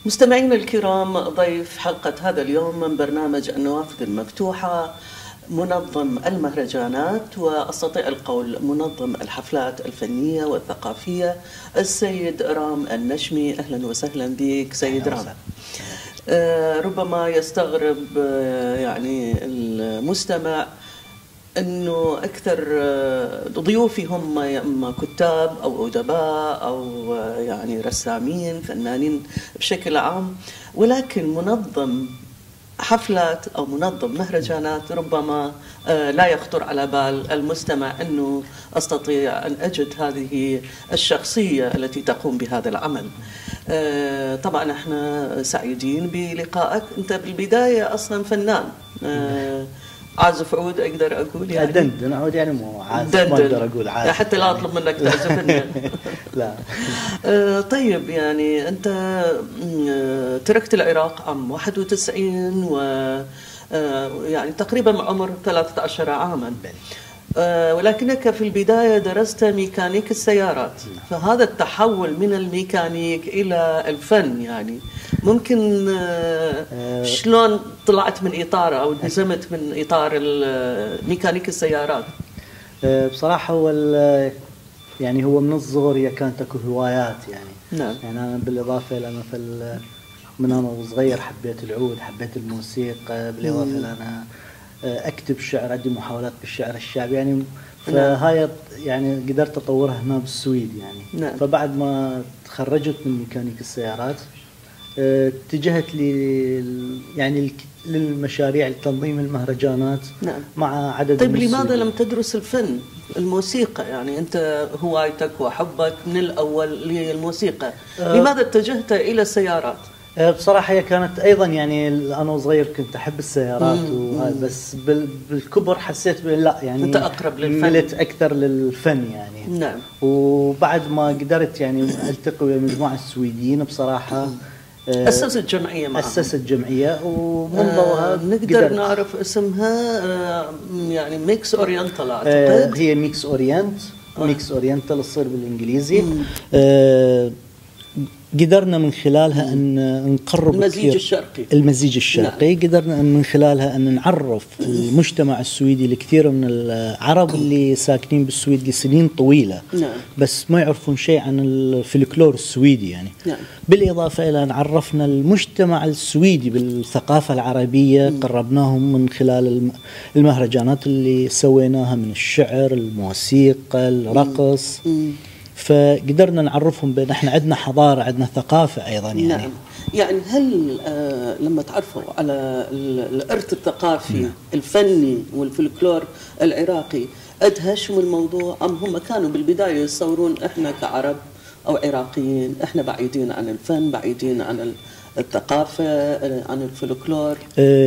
مستمعينا الكرام، ضيف حلقة هذا اليوم من برنامج النوافذ المفتوحة منظم المهرجانات، وأستطيع القول منظم الحفلات الفنية والثقافية، السيد رام النشمي. أهلا وسهلا بك سيد رام. ربما يستغرب يعني المستمع أنه أكثر ضيوفي هم إما كتاب أو أدباء أو يعني رسامين فنانين بشكل عام، ولكن منظم حفلات أو منظم مهرجانات ربما لا يخطر على بال المستمع أنه أستطيع أن أجد هذه الشخصية التي تقوم بهذا العمل. طبعا احنا سعيدين بلقائك. أنت بالبداية أصلا فنان، عازف عود أقدر أقول يعني؟ دندن عود يعني، مو عازف، ما أقدر أقول عازف حتى لا أطلب منك تعزفني. لا. طيب يعني أنت تركت العراق عام 91 و يعني تقريبا عمر 13 عاما، ولكنك في البداية درست ميكانيك السيارات. فهذا التحول من الميكانيك إلى الفن يعني ممكن شلون طلعت من إطار أو انهزمت من إطار ميكانيك السيارات؟ بصراحة هو يعني هو من الصغر كانت اكو هوايات يعني. نعم. يعني أنا بالإضافة إلى مثل من أنا صغير حبيت العود، حبيت الموسيقى، بالإضافة إلى أنا أكتب شعر، عندي محاولات بالشعر الشعبي يعني. فهاي يعني قدرت أطورها هنا بالسويد يعني. نعم. فبعد ما تخرجت من ميكانيك السيارات اتجهت يعني للمشاريع لتنظيم المهرجانات. نعم. مع عدد. طيب لماذا لم تدرس الفن الموسيقى؟ يعني أنت هوايتك وحبك من الأول للموسيقى، لماذا اتجهت إلى السيارات؟ بصراحة هي كانت أيضا يعني أنا صغير كنت أحب السيارات بس بالكبر حسيت لا يعني أنت أقرب للفن، ملت أكثر للفن يعني. نعم. وبعد ما قدرت يعني ألتقي بمجموعة السويديين بصراحة أسست جمعية معهم. أسست جمعية ومن ضوءها نقدر نعرف اسمها يعني ميكس أورينتال أعتقد. هي ميكس أورينت. ميكس أورينتال تصير بالإنجليزي. قدرنا من خلالها أن نقرب المزيج الشرقي. نعم. قدرنا أن من خلالها أن نعرف المجتمع السويدي لكثير من العرب اللي ساكنين بالسويد لسنين طويلة. نعم. بس ما يعرفون شيء عن الفلكلور السويدي يعني. نعم. بالإضافة إلى أن عرفنا المجتمع السويدي بالثقافة العربية. قربناهم من خلال المهرجانات اللي سويناها من الشعر، الموسيقى، الرقص. فقدرنا نعرفهم بأن احنا عندنا حضارة، عندنا ثقافة أيضا يعني. نعم. يعني هل لما تعرفوا على الإرث الثقافي الفني والفلكلور العراقي أدهشهم الموضوع، أم هم كانوا بالبداية يتصورون احنا كعرب أو عراقيين احنا بعيدين عن الفن، بعيدين عن الثقافة، عن الفلكلور؟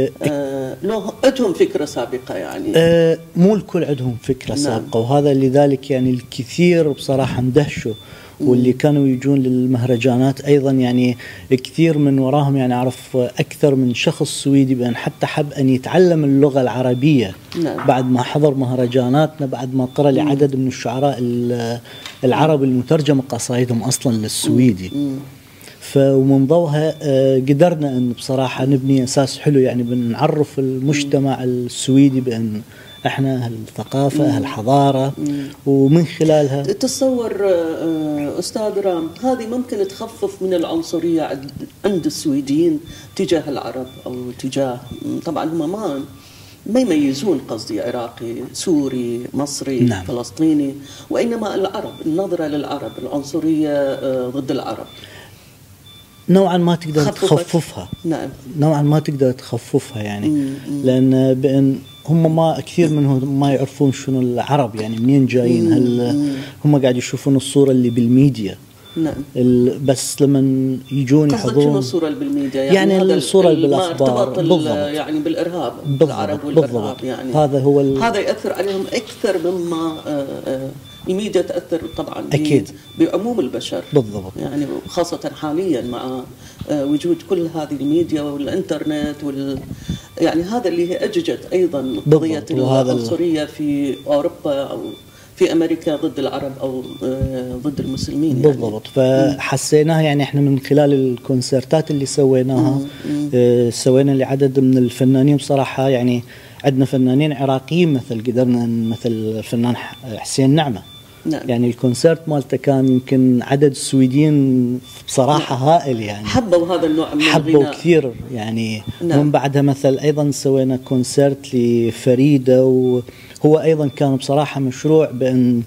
لو عندهم فكرة سابقة يعني؟ مو الكل عندهم فكرة سابقة. وهذا لذلك يعني الكثير بصراحة اندهشوا. واللي كانوا يجون للمهرجانات أيضا يعني كثير من وراهم يعني أعرف أكثر من شخص سويدي بأن حتى حب أن يتعلم اللغة العربية. نعم. بعد ما حضر مهرجاناتنا، بعد ما قرأ لعدد من الشعراء العرب المترجمة قصائدهم أصلا للسويدي. ومن ضوءها قدرنا أن بصراحة نبني أساس حلو يعني بنعرف المجتمع السويدي بأن احنا أهل الثقافة، أهل الحضارة. ومن خلالها تصور أستاذ رام هذه ممكن تخفف من العنصرية عند السويديين تجاه العرب أو تجاه، طبعا هم ما يميزون، قصدي عراقي، سوري، مصري. نعم. فلسطيني، وإنما العرب، النظرة للعرب، العنصرية ضد العرب نوعا ما تقدر تخففها. نعم. نوعا ما تقدر تخففها يعني. لأن بأن هم ما كثير منهم ما يعرفون شنو العرب يعني منين جايين. هل هم قاعد يشوفون الصورة اللي بالميديا. نعم. بس لما يجون يحضرون شنو الصورة اللي بالميديا يعني الصورة اللي بالأخبار بالضبط يعني بالإرهاب، العرب والإرهاب يعني. هذا هو هذا يأثر عليهم أكثر مما الميديا تأثر طبعا أكيد بعموم البشر. بالضبط. يعني خاصة حاليا مع وجود كل هذه الميديا والإنترنت يعني هذا اللي هي أججت أيضا قضية العنصرية في أوروبا أو في أمريكا ضد العرب أو ضد المسلمين يعني. بالضبط. فحسيناها يعني احنا من خلال الكونسرتات اللي سويناها، سوينا لعدد من الفنانين بصراحة. يعني عندنا فنانين عراقيين مثل قدرنا مثل الفنان حسين نعمة. نعم. يعني الكونسرت مالته كان يمكن عدد السويديين بصراحة هائل، يعني حبوا هذا النوع من حبوا الغناء كثير يعني. نعم. ومن بعدها مثل أيضا سوينا كونسرت لفريدة، وهو أيضا كان بصراحة مشروع بأن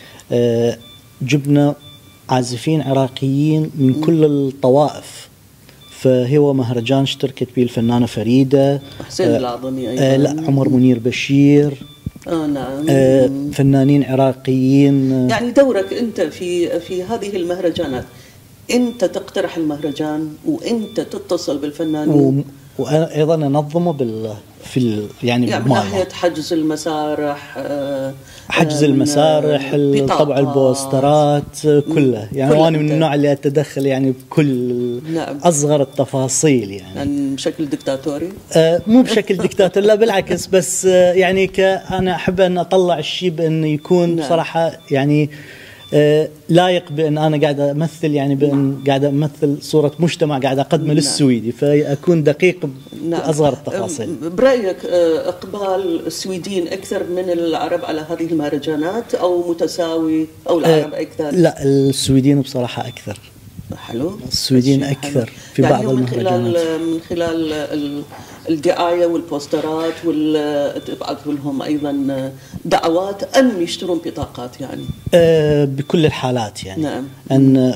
جبنا عازفين عراقيين من كل الطوائف. فهو مهرجان اشتركت به الفنانة فريدة، حسين العظمي أيضا، لا عمر منير بشير، نعم، فنانين عراقيين. يعني دورك أنت في هذه المهرجانات، أنت تقترح المهرجان وأنت تتصل بالفنانين وأيضا أنظمه يعني من ناحية حجز المسارح، حجز المسارح، طبع البوسترات، كله يعني. وأنا من النوع اللي أتدخل يعني بكل نعم. أصغر التفاصيل يعني بشكل دكتاتوري؟ مو بشكل دكتاتور، لا بالعكس، بس يعني أنا أحب أن أطلع الشيء بأنه يكون نعم. بصراحة يعني لايق بأن أنا قاعد أمثل، يعني بأن قاعد أمثل صورة مجتمع قاعد أقدمه نعم. للسويدي، فأكون دقيق بأصغر التفاصيل. برأيك إقبال السويديين أكثر من العرب على هذه المهرجانات أو متساوي أو العرب أكثر؟ لا، السويديين بصراحة أكثر. حلو. السويديين أكثر في يعني بعض المهرجانات. من خلال الدعاية والبوسترات تبعثوا لهم أيضا دعوات أن يشترون بطاقات يعني؟ بكل الحالات يعني. نعم. أن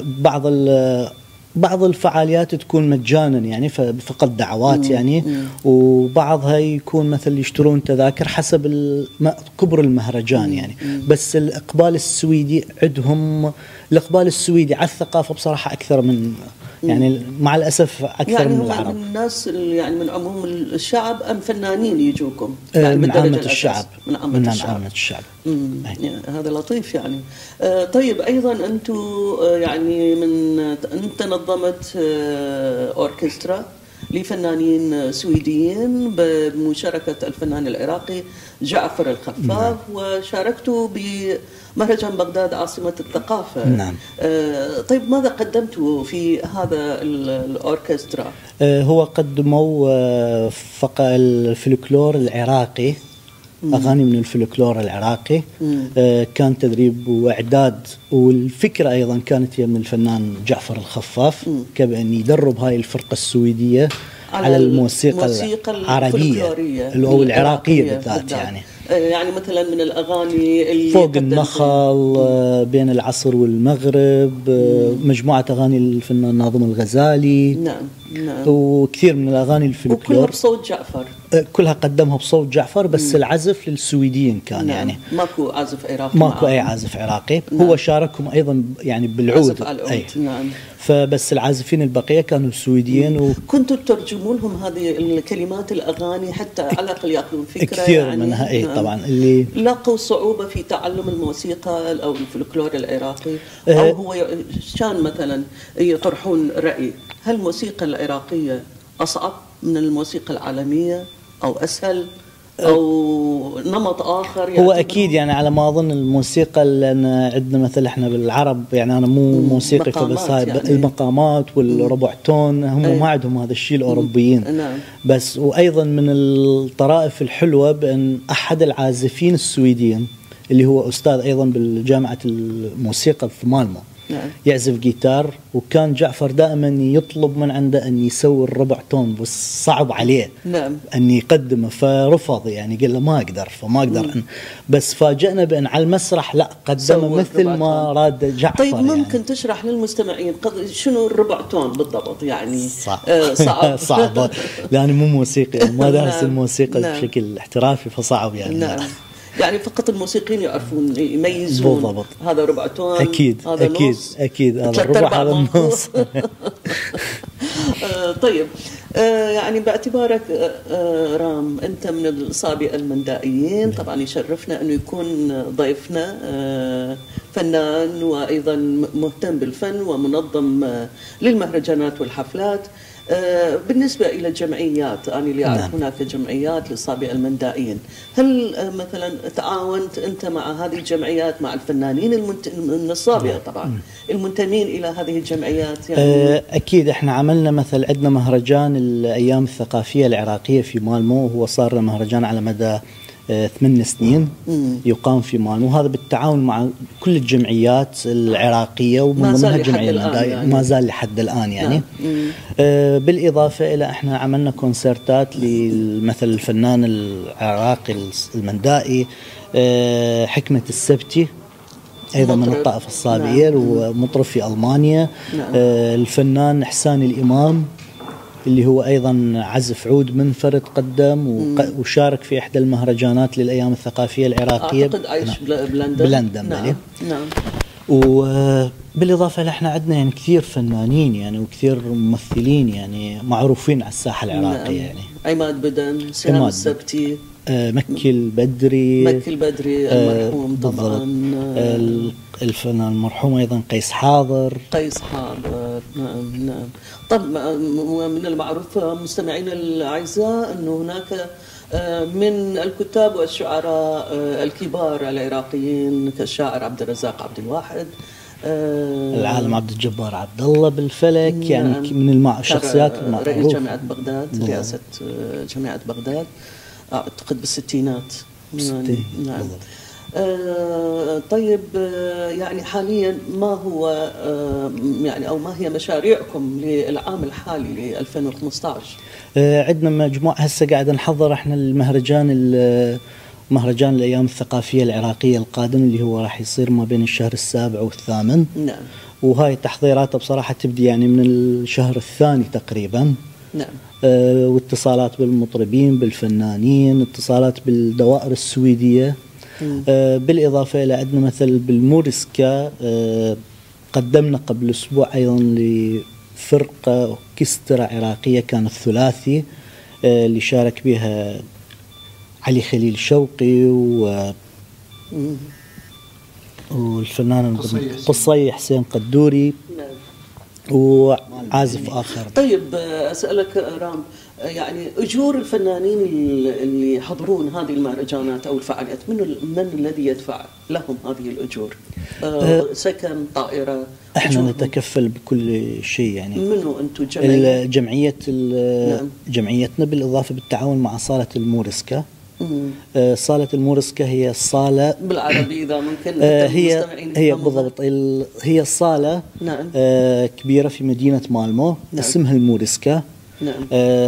بعض الفعاليات تكون مجانا يعني فقط دعوات يعني، وبعضها يكون مثل يشترون تذاكر حسب كبر المهرجان يعني. بس الإقبال السويدي عندهم، الإقبال السويدي على الثقافة بصراحة أكثر من يعني مع الأسف أكثر يعني من العرب. من الناس يعني من عموم الشعب أم فنانين يجوكم؟ يعني من عامة الشعب. من عامة الشعب. هذا لطيف يعني. طيب أيضا أنتم يعني أنت نظمت أوركسترا لفنانين سويديين بمشاركة الفنان العراقي جعفر الخفاف. وشاركتوا بمهرجان بغداد عاصمة الثقافة. نعم. طيب ماذا قدمتوا في هذا الأوركسترا؟ هو قدموا فقط الفلكلور العراقي، أغاني من الفلكلور العراقي. كان تدريب وإعداد، والفكرة أيضا كانت هي من الفنان جعفر الخفاف، كبأن يدرب هاي الفرقة السويدية على الموسيقى العربية أو العراقية بالذات يعني مثلا من الأغاني اللي فوق النخل، بين العصر والمغرب، مجموعة أغاني الفنان ناظم الغزالي. نعم. وكثير من الأغاني الفلكلور وكلها بصوت جعفر. كلها قدمها بصوت جعفر، بس العزف للسويديين كان. نعم. يعني ماكو عازف عراقي، ماكو أي عازف عراقي. نعم. هو شاركهم أيضا يعني بالعود. نعم. فبس العازفين البقية كانوا سويديين. كنتوا تترجمون لهم هذه الكلمات الأغاني حتى على الأقل يأخذون فكرة كثير يعني منها. نعم. طبعا اللي لاقوا صعوبة في تعلم الموسيقى أو الفلكلور العراقي، أو هو شان مثلا يطرحون رأي، هل الموسيقى العراقية أصعب من الموسيقى العالمية أو أسهل أو نمط آخر؟ هو أكيد يعني على ما أظن الموسيقى، لأن عندنا مثل إحنا بالعرب يعني أنا مو موسيقي، فبس هاي يعني المقامات والربع تون هم ما عندهم هذا الشيء الأوروبيين. نعم. بس وأيضا من الطرائف الحلوة بأن أحد العازفين السويديين اللي هو أستاذ أيضا بالجامعة الموسيقى في مالمو، نعم. يعزف جيتار، وكان جعفر دائما يطلب من عنده أن يسوي الربع تون، بس صعب عليه. نعم. أن يقدمه، فرفض يعني، قال له ما أقدر، فما أقدر. بس فاجأنا بأن على المسرح لا قدمه مثل ما راد جعفر. طيب ممكن يعني تشرح للمستمعين شنو الربع تون بالضبط يعني؟ صعب. صعب لأن مو موسيقي، ما دارس نعم. الموسيقى نعم. بشكل احترافي، فصعب يعني. نعم. يعني فقط الموسيقيين يعرفون يميزون بالضبط. هذا ربع تون، أكيد هذا أكيد نص، أكيد هذا الربع هذا النص. طيب يعني باعتبارك رام أنت من الصابئة المندائيين، طبعا يشرفنا أنه يكون ضيفنا فنان وأيضا مهتم بالفن ومنظم للمهرجانات والحفلات. بالنسبة إلى الجمعيات، أنا اللي أعرف هناك جمعيات للصابئة المندائيين، هل مثلا تعاونت أنت مع هذه الجمعيات، مع الفنانين من الصابئة طبعا المنتمين إلى هذه الجمعيات؟ يعني أكيد إحنا عملنا مثل عندنا مهرجان الأيام الثقافية العراقية في مالمو، هو صار مهرجان على مدى 8 سنين يقام في مالمو، هذا بالتعاون مع كل الجمعيات العراقية ومن ضمنها الجمعية المندائية، يعني ما زال لحد الآن يعني. بالإضافة إلى إحنا عملنا كونسرتات لمثل الفنان العراقي المندائي حكمة السبتي، أيضا من الطائفة الصابئية ومطرب في ألمانيا. الفنان إحسان الإمام اللي هو أيضا عزف عود منفرد قدم وشارك في إحدى المهرجانات للأيام الثقافية العراقية، أعتقد عايش بلندن. نعم. وبالإضافة لإحنا عندنا يعني كثير فنانين يعني وكثير ممثلين يعني معروفين على الساحة العراقية. يعني عماد بدن، سهام السبتي، مكي البدري المرحوم طبعا، الفنان المرحوم أيضا قيس حاضر. نعم. طب من المعروف مستمعينا الأعزاء أنه هناك من الكتاب والشعراء الكبار العراقيين كالشاعر عبد الرزاق عبد الواحد، العالم عبد الجبار عبد الله بالفلك، يعني من الشخصيات المعروفة. رئيس جامعة بغداد، رئاسة جامعة بغداد أعتقد بالستينات. نعم. طيب يعني حاليا ما هو يعني أو ما هي مشاريعكم للعام الحالي ل 2015؟ عندنا مجموعة هسه قاعد نحضر احنا مهرجان الأيام الثقافية العراقية القادم اللي هو راح يصير ما بين الشهر 7 والثامن. نعم. وهاي تحضيراته بصراحة تبدي يعني من الشهر الثاني تقريبا. نعم. واتصالات بالمطربين بالفنانين، اتصالات بالدوائر السويدية. بالإضافة إلى عندنا مثل بالمورسكا قدمنا قبل أسبوع أيضا لفرقة أوركسترا عراقية كان الثلاثي اللي شارك بها علي شوقي والفنان قصي حسين قدوري وعازف آخر. طيب أسألك رام، يعني أجور الفنانين اللي يحضرون هذه المهرجانات أو الفعاليات من الذي يدفع لهم هذه الأجور؟ سكن، طائرة؟ احنا نتكفل بكل شيء يعني. منو أنتم جمعيتنا بالإضافة بالتعاون مع صالة المورسكا. صالة المورسكا هي الصالة بالعربي إذا ممكن هي بالضبط هي الصالة. نعم. كبيرة في مدينة مالمو. نعم. اسمها المورسكا. نعم.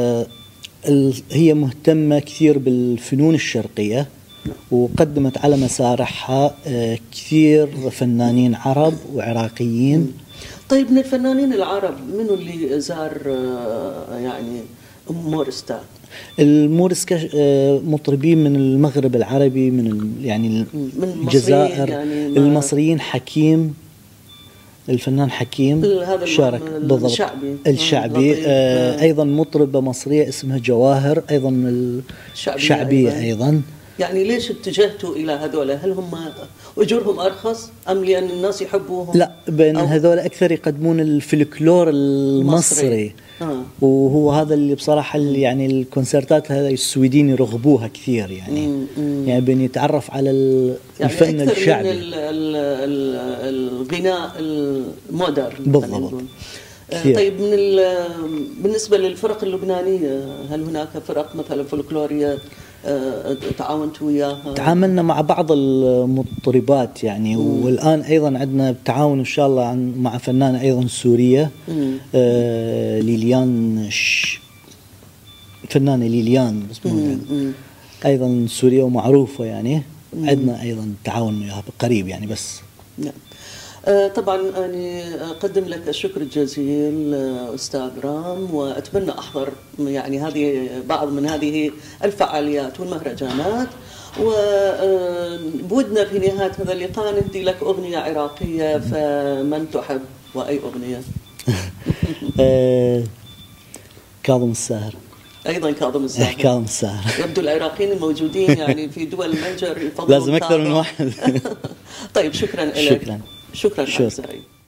هي مهتمة كثير بالفنون الشرقية. نعم. وقدمت على مسارحها كثير فنانين عرب وعراقيين. طيب من الفنانين العرب منو اللي زار يعني مورستا؟ المورسكا مطربين من المغرب العربي، من الجزائر، يعني المصريين. حكيم، الفنان حكيم شارك بالضبط الشعبي. أيضا مطربة مصرية اسمها جواهر أيضا من الشعبية أيضا. يعني ليش اتجهتوا إلى هذول؟ هل هم أجورهم أرخص أم لأن الناس يحبوهم؟ لا، بين هذول أكثر يقدمون الفلكلور المصري. وهو هذا اللي بصراحة اللي يعني الكونسرتات هذا السويدين يرغبوها كثير يعني. يعني بين يتعرف على الفن يعني الشعبي، من الغناء المودرن بالضبط. طيب بالنسبة للفرق اللبنانية، هل هناك فرق مثلا فلكلورية تعاونتوا وياها؟ تعاملنا مع بعض المطربات يعني. والآن أيضا عندنا تعاون إن شاء الله مع فنانة أيضا سورية، ليليان فنانة ليليان أيضا سورية ومعروفة يعني. عندنا أيضا تعاون وياها قريب يعني. بس نعم. طبعا أنا أقدم لك الشكر الجزيل أستاذ رام، وأتمنى أحضر يعني هذه بعض من هذه الفعاليات والمهرجانات. وبودنا في نهاية هذا اللقاء نهدي لك أغنية عراقية، فمن تحب وأي أغنية؟ كاظم الساهر. أيضا كاظم الساهر. كاظم الساهر. يبدو العراقيين الموجودين يعني في دول المنجر لازم أكثر من واحد. طيب شكرا لك. شكرا. شكرا.